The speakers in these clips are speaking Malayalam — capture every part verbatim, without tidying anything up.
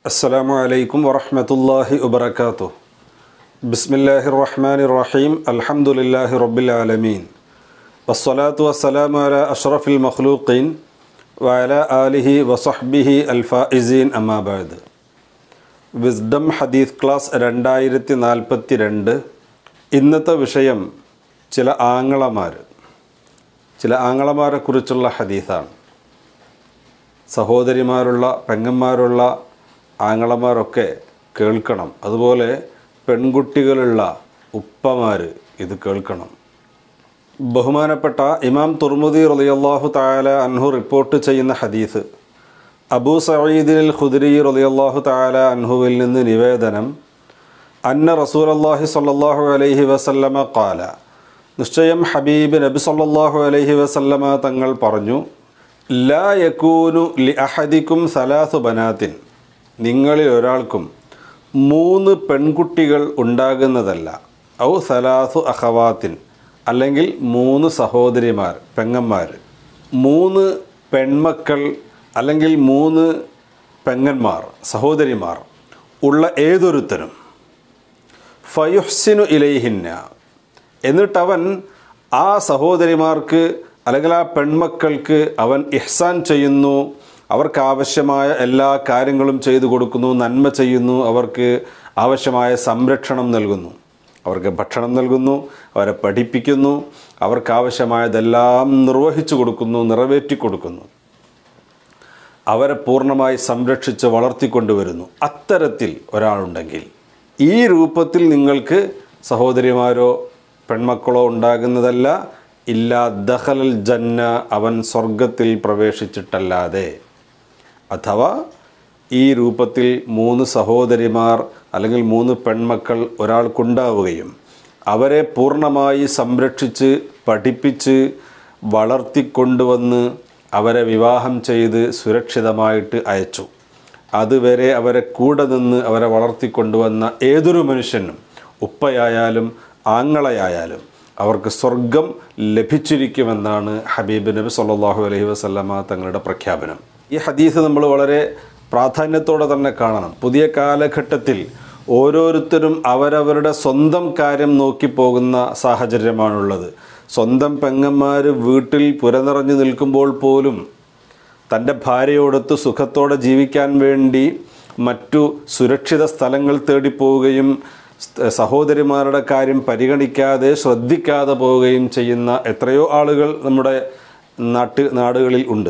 السلام عليكم ورحمة الله وبركاته. بسم الله الرحمن الرحيم. الحمد لله رب العالمين والصلاة والسلام على أشرف المخلوقين وعلى آله وصحبه الفائزين أما بعد. വിസ്ഡം ഹദീസ് ക്ലാസ് രണ്ടായിരത്തി നാൽപ്പത്തി രണ്ട്. ഇന്നത്തെ വിഷയം ചില ആങ്ങളമാർ ചില ആങ്ങളമാരെ കുറിച്ചുള്ള ഹദീസാണ്. സഹോദരിമാരുള്ള പെങ്ങന്മാരുള്ള ആങ്ങളമാരൊക്കെ കേൾക്കണം. അതുപോലെ പെൺകുട്ടികളുള്ള ഉപ്പമാർ ഇത് കേൾക്കണം. ബഹുമാനപ്പെട്ട ഇമാം തുർമുദി റളിയല്ലാഹു തആല അൻഹു റിപ്പോർട്ട് ചെയ്യുന്ന ഹദീസ്, അബൂ സഈദിൽ ഖുദ്രി റളിയല്ലാഹു തആല അൻഹുവിൽ നിന്ന് നിവേദനം, അന്ന റസൂലുള്ളാഹി സ്വല്ലല്ലാഹു അലൈഹി വസല്ലമ ഖാല, നിശ്ചയം ഹബീബ് നബി സ്വല്ലല്ലാഹു അലൈഹി വസല്ലമ തങ്ങൾ പറഞ്ഞു, ലാ യകൂനു ലി അഹദിക്കും സലാസു ബനാത്തിൻ, നിങ്ങളിൽ ഒരാൾക്കും മൂന്ന് പെൺകുട്ടികൾ ഉണ്ടാകുന്നതല്ല. ഔ സലാസു അഖവാത്തിൻ, അല്ലെങ്കിൽ മൂന്ന് സഹോദരിമാർ പെങ്ങന്മാർ, മൂന്ന് പെൺമക്കൾ അല്ലെങ്കിൽ മൂന്ന് പെങ്ങന്മാർ സഹോദരിമാർ ഉള്ള ഏതൊരുത്തനും, ഫയുഹ്സിനു ഇലൈഹിന്ന, എന്നിട്ടവൻ ആ സഹോദരിമാർക്ക് അല്ലെങ്കിൽ ആ പെൺമക്കൾക്ക് അവൻ ഇഹ്സാൻ ചെയ്യുന്നു, അവർക്ക് ആവശ്യമായ എല്ലാ കാര്യങ്ങളും ചെയ്തു കൊടുക്കുന്നു, നന്മ ചെയ്യുന്നു, അവർക്ക് ആവശ്യമായ സംരക്ഷണം നൽകുന്നു, അവർക്ക് ഭക്ഷണം നൽകുന്നു, അവരെ പഠിപ്പിക്കുന്നു, അവർക്കാവശ്യമായതെല്ലാം നിർവഹിച്ചു കൊടുക്കുന്നു, നിറവേറ്റി കൊടുക്കുന്നു, അവരെ പൂർണ്ണമായി സംരക്ഷിച്ച് വളർത്തിക്കൊണ്ടുവരുന്നു. അത്തരത്തിൽ ഒരാളുണ്ടെങ്കിൽ, ഈ രൂപത്തിൽ നിങ്ങൾക്ക് സഹോദരിമാരോ പെൺമക്കളോ ഉണ്ടാകുന്നതല്ല, ഇല്ലാ ദഖലൽ ജന്ന, അവൻ സ്വർഗത്തിൽ പ്രവേശിച്ചിട്ടല്ലാതെ. അഥവാ ഈ രൂപത്തിൽ മൂന്ന് സഹോദരിമാർ അല്ലെങ്കിൽ മൂന്ന് പെൺമക്കൾ ഒരാൾക്കുണ്ടാവുകയും അവരെ പൂർണ്ണമായി സംരക്ഷിച്ച് പഠിപ്പിച്ച് വളർത്തിക്കൊണ്ടുവന്ന് അവരെ വിവാഹം ചെയ്ത് സുരക്ഷിതമായിട്ട് അയച്ചു, അതുവരെ അവരെ കൂടെ നിന്ന് അവരെ വളർത്തിക്കൊണ്ടുവന്ന ഏതൊരു മനുഷ്യനും, ഉപ്പയായാലും ആങ്ങളയായാലും, അവർക്ക് സ്വർഗം ലഭിച്ചിരിക്കുമെന്നാണ് ഹബീബ് നബി സല്ലല്ലാഹു അലൈഹി വസല്ലമ തങ്ങളുടെ പ്രഖ്യാപനം. ഈ ഹദീസ് നമ്മൾ വളരെ പ്രാധാന്യത്തോടെ തന്നെ കാണണം. പുതിയ കാലഘട്ടത്തിൽ ഓരോരുത്തരും അവരവരുടെ സ്വന്തം കാര്യം നോക്കി പോകുന്ന സാഹചര്യമാണുള്ളത്. സ്വന്തം പെങ്ങന്മാർ വീട്ടിൽ പുരനിറഞ്ഞു നിൽക്കുമ്പോൾ പോലും തൻ്റെ ഭാര്യയോടൊത്ത് സുഖത്തോടെ ജീവിക്കാൻ വേണ്ടി മറ്റു സുരക്ഷിത സ്ഥലങ്ങൾ തേടിപ്പോവുകയും സഹോദരിമാരുടെ കാര്യം പരിഗണിക്കാതെ ശ്രദ്ധിക്കാതെ പോവുകയും ചെയ്യുന്ന എത്രയോ ആളുകൾ നമ്മുടെ നാട്ട് നാടുകളിൽ ഉണ്ട്.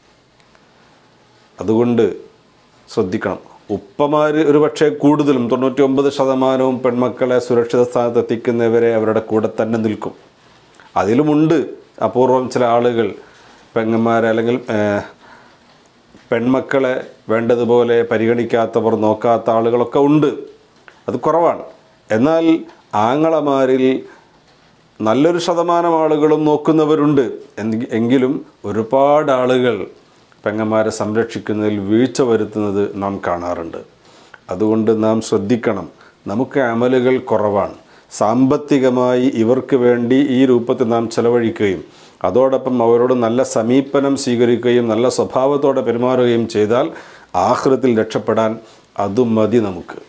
അതുകൊണ്ട് ശ്രദ്ധിക്കണം. ഉപ്പമാർ ഒരു പക്ഷേ കൂടുതലും തൊണ്ണൂറ്റി ഒമ്പത് ശതമാനവും പെൺമക്കളെ സുരക്ഷിത സ്ഥാനത്ത് എത്തിക്കുന്നവരെ അവരുടെ കൂടെ തന്നെ നിൽക്കും. അതിലുമുണ്ട് അപൂർവം ചില ആളുകൾ പെങ്ങന്മാരെ അല്ലെങ്കിൽ പെൺമക്കളെ വേണ്ടതുപോലെ പരിഗണിക്കാത്തവർ, നോക്കാത്ത ആളുകളൊക്കെ ഉണ്ട്. അത് കുറവാണ്. എന്നാൽ ആങ്ങളമാരിൽ നല്ലൊരു ശതമാനം ആളുകളും നോക്കുന്നവരുണ്ട്. എങ്കിലും ഒരുപാട് ആളുകൾ പെങ്ങന്മാരെ സംരക്ഷിക്കുന്നതിൽ വീഴ്ച വരുത്തുന്നത് നാം കാണാറുണ്ട്. അതുകൊണ്ട് നാം ശ്രദ്ധിക്കണം. നമുക്ക് അമലുകൾ കുറവാണ്. സാമ്പത്തികമായി ഇവർക്ക് വേണ്ടി ഈ രൂപത്തിൽ നാം ചെലവഴിക്കുകയും അതോടൊപ്പം അവരോട് നല്ല സമീപനം സ്വീകരിക്കുകയും നല്ല സ്വഭാവത്തോടെ പെരുമാറുകയും ചെയ്താൽ ആഖിറത്തിൽ രക്ഷപ്പെടാൻ അതും മതി നമുക്ക്.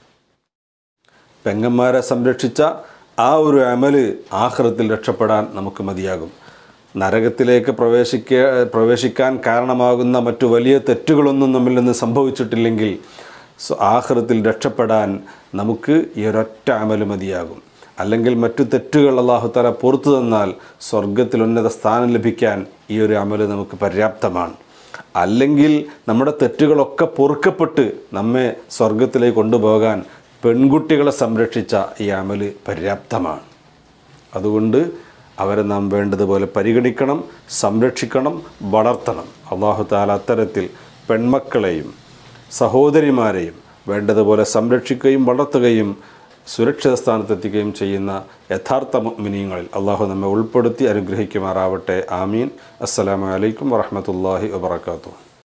പെങ്ങന്മാരെ സംരക്ഷിച്ച ആ ഒരു അമല് ആഖിറത്തിൽ രക്ഷപ്പെടാൻ നമുക്ക് മതിയാകും. നരകത്തിലേക്ക് പ്രവേശിക്ക പ്രവേശിക്കാൻ കാരണമാകുന്ന മറ്റു വലിയ തെറ്റുകളൊന്നും നമ്മിൽ നിന്ന് സംഭവിച്ചിട്ടില്ലെങ്കിൽ ആഖിറത്തിൽ രക്ഷപ്പെടാൻ നമുക്ക് ഈ ഒരൊറ്റ അമല് മതിയാകും. അല്ലെങ്കിൽ മറ്റു തെറ്റുകൾ അല്ലാഹു തആല പുറത്തു തന്നാൽ സ്വർഗത്തിൽ ഉന്നത സ്ഥാനം ലഭിക്കാൻ ഈ ഒരു അമല് നമുക്ക് പര്യാപ്തമാണ്. അല്ലെങ്കിൽ നമ്മുടെ തെറ്റുകളൊക്കെ പൊറുക്കപ്പെട്ട് നമ്മെ സ്വർഗത്തിലേക്ക് കൊണ്ടുപോകാൻ പെൺകുട്ടികളെ സംരക്ഷിച്ച ഈ അമല് പര്യാപ്തമാണ്. അതുകൊണ്ട് അവരെ നാം വേണ്ടതുപോലെ പരിഗണിക്കണം, സംരക്ഷിക്കണം, വളർത്തണം. അല്ലാഹു തആല അത്തരത്തിൽ പെൺമക്കളെയും സഹോദരിമാരെയും വേണ്ടതുപോലെ സംരക്ഷിക്കുകയും വളർത്തുകയും സുരക്ഷിത സ്ഥാനത്തെത്തിക്കുകയും ചെയ്യുന്ന യഥാർത്ഥ മുഅ്മിനീങ്ങളിൽ അല്ലാഹു നമ്മെ ഉൾപ്പെടുത്തി അനുഗ്രഹിക്കുമാറാവട്ടെ. ആമീൻ. അസ്സലാമു അലൈക്കും വറഹ്മത്തുള്ളാഹി വബറകാതുഹു.